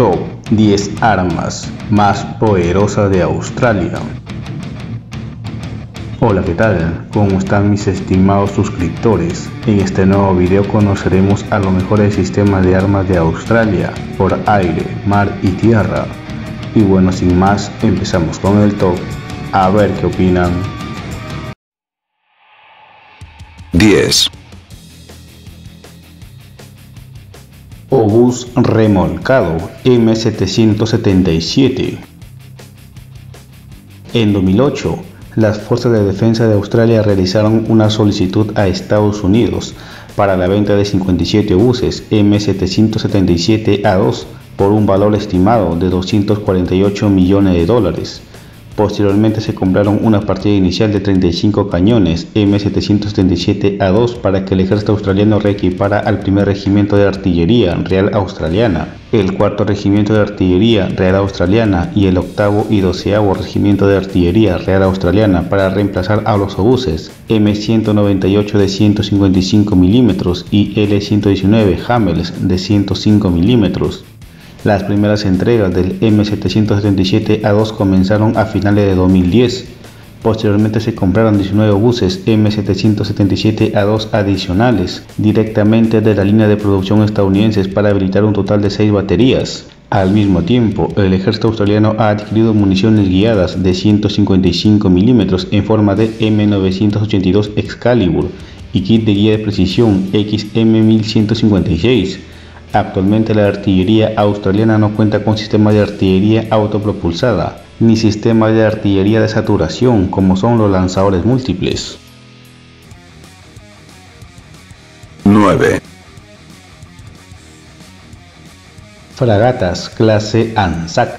Top 10 armas más poderosas de Australia. Hola, ¿qué tal? ¿Cómo están mis estimados suscriptores? En este nuevo video conoceremos a los mejores sistemas de armas de Australia por aire, mar y tierra. Y bueno, sin más, empezamos con el top. A ver qué opinan. 10. Obús remolcado M777. En 2008, las Fuerzas de Defensa de Australia realizaron una solicitud a Estados Unidos para la venta de 57 obuses M777A2 por un valor estimado de $248 millones. Posteriormente se compraron una partida inicial de 35 cañones M777A2 para que el ejército australiano reequipara al primer regimiento de artillería real australiana, el cuarto regimiento de artillería real australiana y el octavo y 12º regimiento de artillería real australiana para reemplazar a los obuses M198 de 155 mm y L119 Hamels de 105 mm. Las primeras entregas del M777A2 comenzaron a finales de 2010. Posteriormente se compraron 19 obuses M777A2 adicionales directamente de la línea de producción estadounidense para habilitar un total de 6 baterías. Al mismo tiempo, el ejército australiano ha adquirido municiones guiadas de 155 mm en forma de M982 Excalibur y kit de guía de precisión XM1156. Actualmente la artillería australiana no cuenta con sistema de artillería autopropulsada, ni sistema de artillería de saturación como son los lanzadores múltiples. 9. Fragatas clase ANZAC.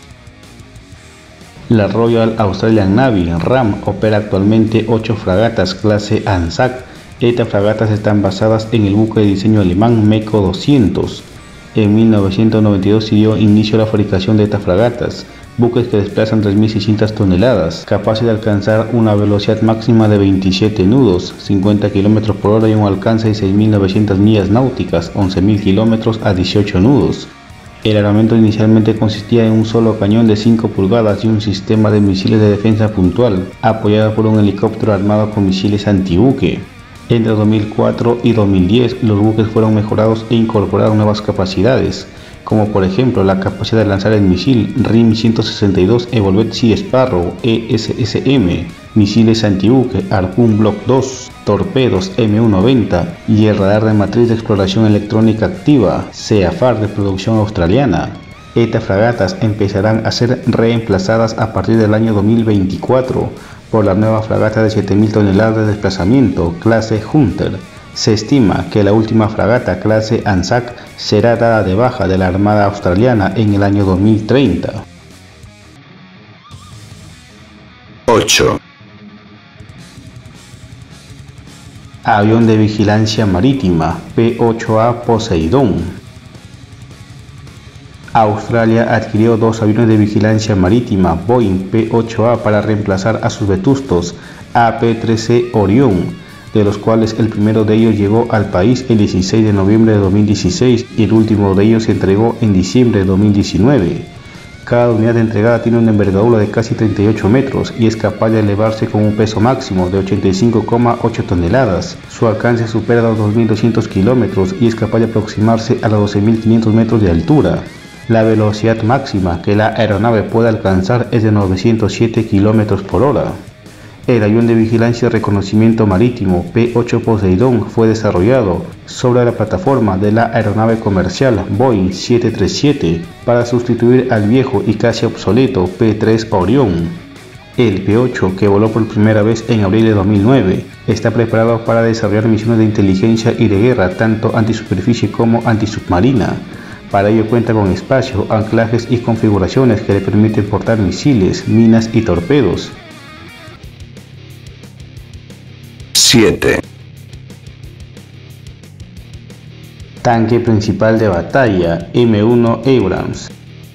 La Royal Australian Navy RAM opera actualmente 8 fragatas clase ANZAC. Estas fragatas están basadas en el buque de diseño alemán MEKO 200. En 1992 se dio inicio a la fabricación de estas fragatas, buques que desplazan 3.600 toneladas, capaces de alcanzar una velocidad máxima de 27 nudos, 50 km por hora y un alcance de 6.900 millas náuticas, 11.000 km a 18 nudos. El armamento inicialmente consistía en un solo cañón de 5 pulgadas y un sistema de misiles de defensa puntual, apoyado por un helicóptero armado con misiles antibuque. Entre 2004 y 2010, los buques fueron mejorados e incorporaron nuevas capacidades, como por ejemplo la capacidad de lanzar el misil RIM 162 Evolved Sea Sparrow ESSM, misiles antibuque Harpoon Block 2, torpedos M190 y el radar de matriz de exploración electrónica activa CEAFAR de producción australiana. Estas fragatas empezarán a ser reemplazadas a partir del año 2024 por la nueva fragata de 7.000 toneladas de desplazamiento clase Hunter. Se estima que la última fragata clase ANZAC será dada de baja de la Armada Australiana en el año 2030. 8. Avión de vigilancia marítima P-8A Poseidón. Australia adquirió 2 aviones de vigilancia marítima Boeing P-8A para reemplazar a sus vetustos AP-3C Orion, de los cuales el primero de ellos llegó al país el 16 de noviembre de 2016 y el último de ellos se entregó en diciembre de 2019. Cada unidad entregada tiene una envergadura de casi 38 metros y es capaz de elevarse con un peso máximo de 85,8 toneladas. Su alcance supera los 2.200 kilómetros y es capaz de aproximarse a los 12.500 metros de altura. La velocidad máxima que la aeronave puede alcanzar es de 907 km por hora. El avión de vigilancia y reconocimiento marítimo P-8 Poseidón fue desarrollado sobre la plataforma de la aeronave comercial Boeing 737 para sustituir al viejo y casi obsoleto P-3 Orion. El P-8, que voló por primera vez en abril de 2009, está preparado para desarrollar misiones de inteligencia y de guerra tanto antisuperficie como antisubmarina. Para ello cuenta con espacio, anclajes y configuraciones que le permiten portar misiles, minas y torpedos. 7. Tanque principal de batalla M1 Abrams.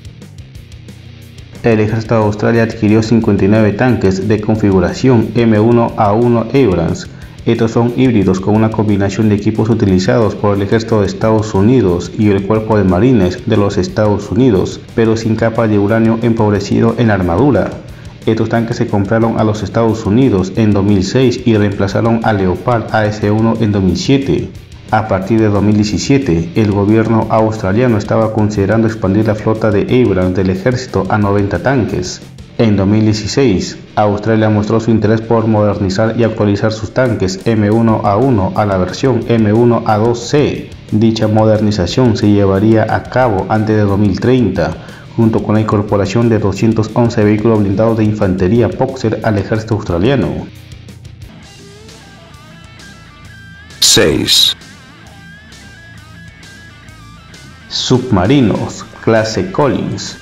El ejército de Australia adquirió 59 tanques de configuración M1A1 Abrams Estos son híbridos con una combinación de equipos utilizados por el Ejército de Estados Unidos y el Cuerpo de Marines de los Estados Unidos, pero sin capa de uranio empobrecido en la armadura. Estos tanques se compraron a los Estados Unidos en 2006 y reemplazaron al Leopard AS-1 en 2007. A partir de 2017, el gobierno australiano estaba considerando expandir la flota de Abrams del ejército a 90 tanques. En 2016, Australia mostró su interés por modernizar y actualizar sus tanques M1A1 a la versión M1A2C. Dicha modernización se llevaría a cabo antes de 2030, junto con la incorporación de 211 vehículos blindados de infantería Boxer al ejército australiano. 6. Submarinos, clase Collins.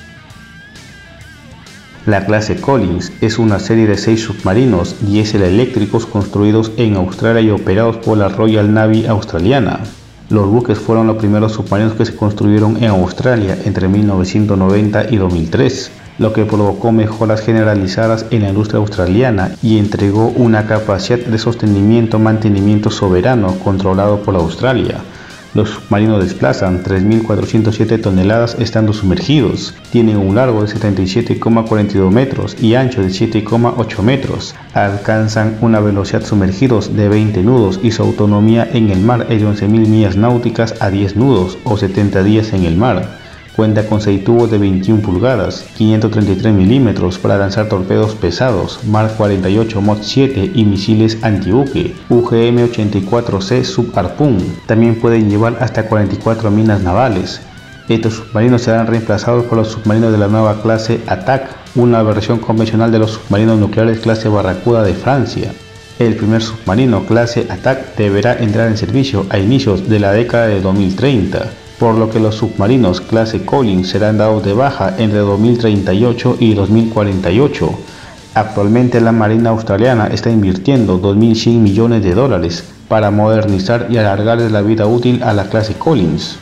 La clase Collins es una serie de 6 submarinos diésel eléctricos construidos en Australia y operados por la Royal Navy australiana. Los buques fueron los primeros submarinos que se construyeron en Australia entre 1990 y 2003, lo que provocó mejoras generalizadas en la industria australiana y entregó una capacidad de mantenimiento soberano controlado por Australia. Los submarinos desplazan 3.407 toneladas estando sumergidos, tienen un largo de 77,42 metros y ancho de 7,8 metros, alcanzan una velocidad sumergidos de 20 nudos y su autonomía en el mar es de 11.000 millas náuticas a 10 nudos o 70 días en el mar. Cuenta con 6 tubos de 21 pulgadas, 533 milímetros para lanzar torpedos pesados, Mark 48 Mod 7 y misiles antibuque, UGM-84C Sub-Harpoon. También pueden llevar hasta 44 minas navales. Estos submarinos serán reemplazados por los submarinos de la nueva clase Attack, una versión convencional de los submarinos nucleares clase Barracuda de Francia. El primer submarino clase Attack deberá entrar en servicio a inicios de la década de 2030. Por lo que los submarinos clase Collins serán dados de baja entre 2038 y 2048. Actualmente la Marina australiana está invirtiendo $2.100 millones para modernizar y alargarles la vida útil a la clase Collins.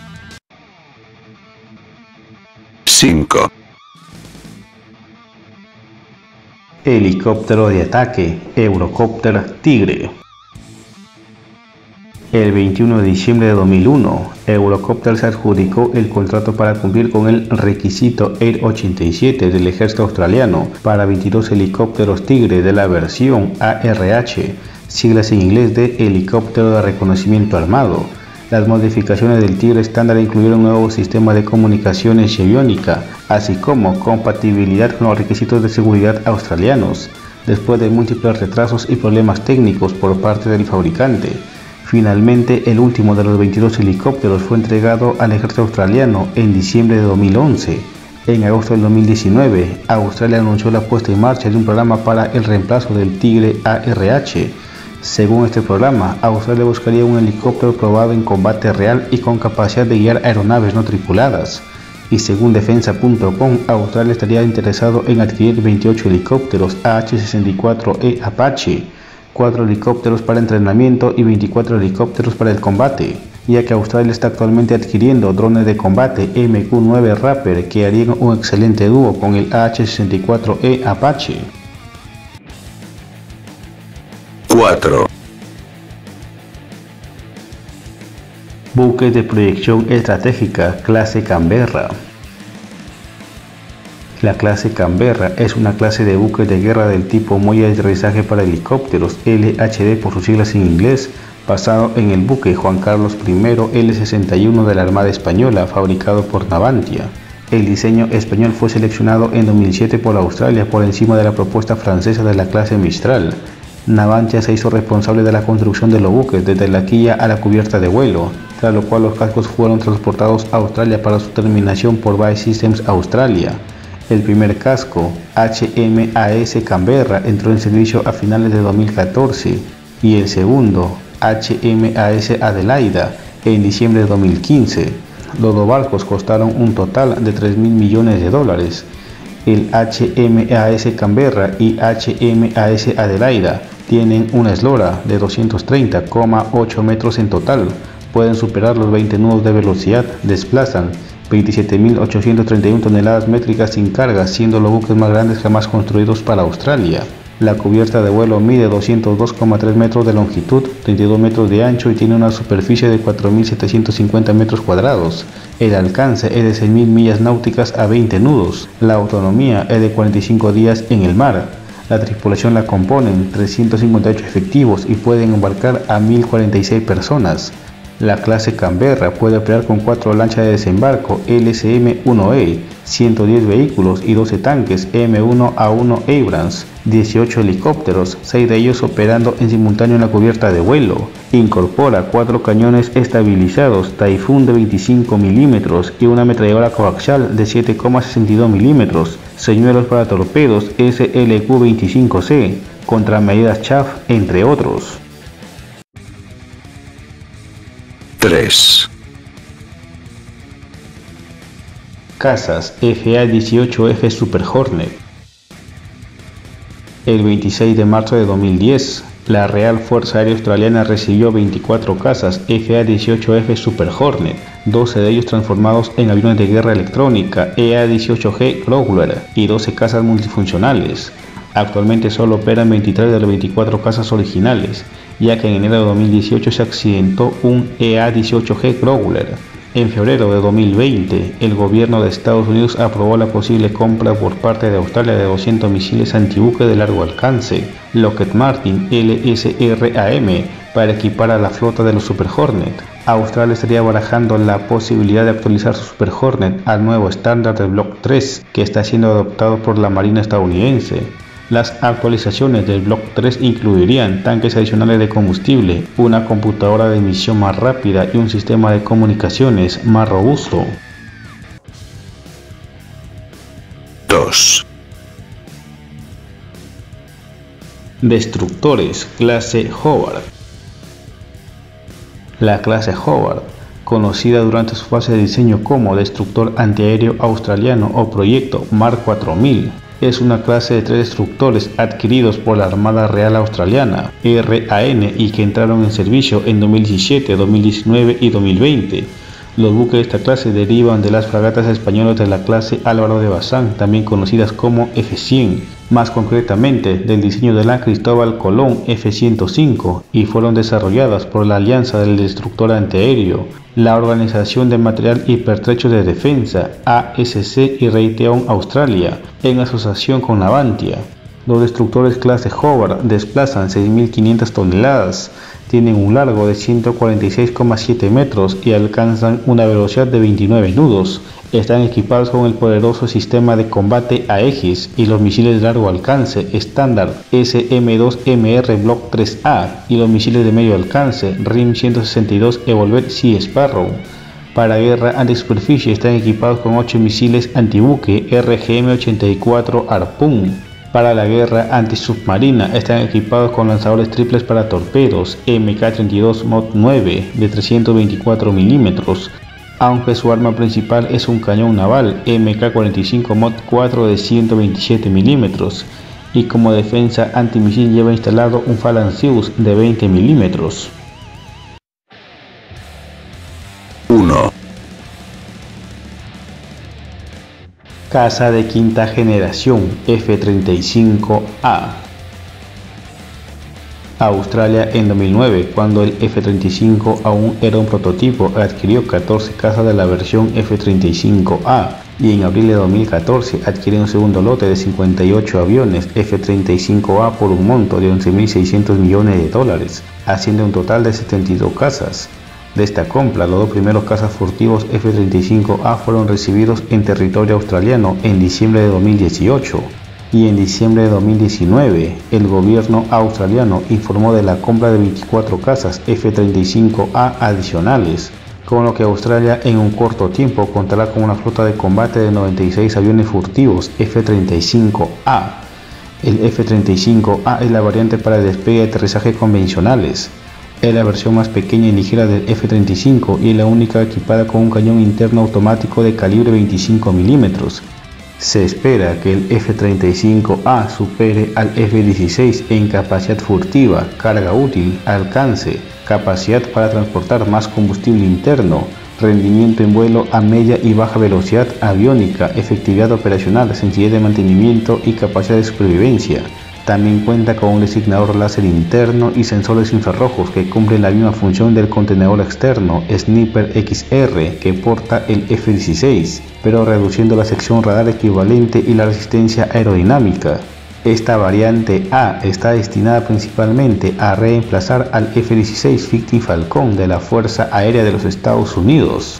5. Helicóptero de ataque, Eurocopter Tigre. El 21 de diciembre de 2001, Eurocopter se adjudicó el contrato para cumplir con el requisito Air 87 del ejército australiano para 22 helicópteros Tigre de la versión ARH, siglas en inglés de Helicóptero de Reconocimiento Armado. Las modificaciones del Tigre estándar incluyeron un nuevo sistema de comunicaciones y aviónica, así como compatibilidad con los requisitos de seguridad australianos, después de múltiples retrasos y problemas técnicos por parte del fabricante. Finalmente, el último de los 22 helicópteros fue entregado al ejército australiano en diciembre de 2011. En agosto del 2019, Australia anunció la puesta en marcha de un programa para el reemplazo del Tigre ARH. Según este programa, Australia buscaría un helicóptero probado en combate real y con capacidad de guiar aeronaves no tripuladas. Y según defensa.com, Australia estaría interesado en adquirir 28 helicópteros AH-64E Apache, 4 helicópteros para entrenamiento y 24 helicópteros para el combate, ya que Australia está actualmente adquiriendo drones de combate MQ-9 Raptor que harían un excelente dúo con el AH-64E Apache. 4. Buques de proyección estratégica clase Canberra. La clase Canberra es una clase de buques de guerra del tipo muelle de aterrizaje para helicópteros LHD por sus siglas en inglés, basado en el buque Juan Carlos I L-61 de la Armada Española, fabricado por Navantia. El diseño español fue seleccionado en 2007 por Australia por encima de la propuesta francesa de la clase Mistral. Navantia se hizo responsable de la construcción de los buques desde la quilla a la cubierta de vuelo, tras lo cual los cascos fueron transportados a Australia para su terminación por BAE Systems Australia. El primer casco, HMAS Canberra, entró en servicio a finales de 2014 y el segundo, HMAS Adelaida, en diciembre de 2015. Los dos barcos costaron un total de $3.000 millones. El HMAS Canberra y HMAS Adelaida tienen una eslora de 230,8 metros en total, pueden superar los 20 nudos de velocidad, desplazan 27.831 toneladas métricas sin carga, siendo los buques más grandes jamás construidos para Australia. La cubierta de vuelo mide 202,3 metros de longitud, 32 metros de ancho y tiene una superficie de 4.750 metros cuadrados. El alcance es de 6.000 millas náuticas a 20 nudos. La autonomía es de 45 días en el mar. La tripulación la componen 358 efectivos y pueden embarcar a 1.046 personas. La clase Canberra puede operar con 4 lanchas de desembarco LCM-1E, 110 vehículos y 12 tanques M1A1 Abrams, 18 helicópteros, 6 de ellos operando en simultáneo en la cubierta de vuelo. Incorpora 4 cañones estabilizados Typhoon de 25 milímetros y una ametralladora coaxial de 7,62 milímetros, señuelos para torpedos SLQ-25C, contramedidas Chaff, entre otros. 3. Cazas FA-18F Super Hornet. El 26 de marzo de 2010, la Real Fuerza Aérea Australiana recibió 24 cazas FA-18F Super Hornet, 12 de ellos transformados en aviones de guerra electrónica EA-18G Growler y 12 cazas multifuncionales. Actualmente solo operan 23 de las 24 cazas originales, ya que en enero de 2018 se accidentó un EA-18G Growler. En febrero de 2020, el gobierno de Estados Unidos aprobó la posible compra por parte de Australia de 200 misiles antibuque de largo alcance Lockheed Martin LSRAM para equipar a la flota de los Super Hornet. Australia estaría barajando la posibilidad de actualizar su Super Hornet al nuevo estándar del Block 3, que está siendo adoptado por la Marina estadounidense. Las actualizaciones del Block 3 incluirían tanques adicionales de combustible, una computadora de misión más rápida y un sistema de comunicaciones más robusto. 2. Destructores clase Howard. La clase Howard, conocida durante su fase de diseño como Destructor Antiaéreo Australiano o Proyecto Mark 4000, es una clase de 3 destructores adquiridos por la Armada Real Australiana, RAN, y que entraron en servicio en 2017, 2019 y 2020. Los buques de esta clase derivan de las fragatas españolas de la clase Álvaro de Bazán, también conocidas como F-100, más concretamente del diseño de la Cristóbal Colón F-105, y fueron desarrolladas por la Alianza del Destructor Antiaéreo, la Organización de Material y Pertrechos de Defensa, ASC y Raytheon Australia, en asociación con Navantia. Los destructores clase Howard desplazan 6.500 toneladas, tienen un largo de 146,7 metros y alcanzan una velocidad de 29 nudos. Están equipados con el poderoso sistema de combate Aegis y los misiles de largo alcance estándar SM-2MR Block 3A y los misiles de medio alcance RIM 162 Evolver Sea Sparrow. Para guerra antisuperficie están equipados con 8 misiles antibuque RGM-84 Harpoon. Para la guerra antisubmarina están equipados con lanzadores triples para torpedos MK-32 Mod 9 de 324 milímetros, aunque su arma principal es un cañón naval MK-45 Mod 4 de 127 milímetros, y como defensa antimisil lleva instalado un Phalanx de 20 milímetros. 1. Caza de quinta generación F-35A. Australia en 2009, cuando el F-35 aún era un prototipo, adquirió 14 cazas de la versión F-35A y en abril de 2014 adquirió un segundo lote de 58 aviones F-35A por un monto de $11.600 millones, haciendo un total de 72 cazas. De esta compra, los 2 primeros cazas furtivos F-35A fueron recibidos en territorio australiano en diciembre de 2018 y en diciembre de 2019 el gobierno australiano informó de la compra de 24 cazas F-35A adicionales, con lo que Australia en un corto tiempo contará con una flota de combate de 96 aviones furtivos F-35A. El F-35A es la variante para el despegue y aterrizaje convencionales. Es la versión más pequeña y ligera del F-35 y es la única equipada con un cañón interno automático de calibre 25 milímetros. Se espera que el F-35A supere al F-16 en capacidad furtiva, carga útil, alcance, capacidad para transportar más combustible interno, rendimiento en vuelo a media y baja velocidad, aviónica, efectividad operacional, sencillez de mantenimiento y capacidad de supervivencia. También cuenta con un designador láser interno y sensores infrarrojos que cumplen la misma función del contenedor externo Sniper XR que porta el F-16, pero reduciendo la sección radar equivalente y la resistencia aerodinámica. Esta variante A está destinada principalmente a reemplazar al F-16 Fighting Falcon de la Fuerza Aérea de los Estados Unidos.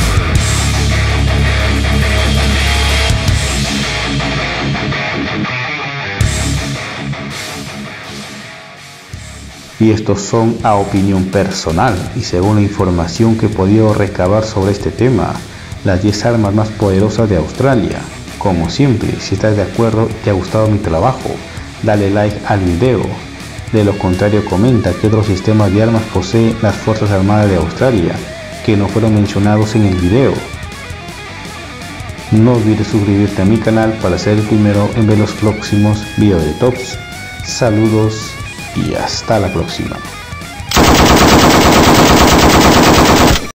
Y estos son a opinión personal y según la información que he podido recabar sobre este tema, las 10 armas más poderosas de Australia. Como siempre, si estás de acuerdo y te ha gustado mi trabajo, dale like al video. De lo contrario, comenta qué otros sistemas de armas posee las Fuerzas Armadas de Australia que no fueron mencionados en el video. No olvides suscribirte a mi canal para ser el primero en ver los próximos videos de tops. Saludos y hasta la próxima.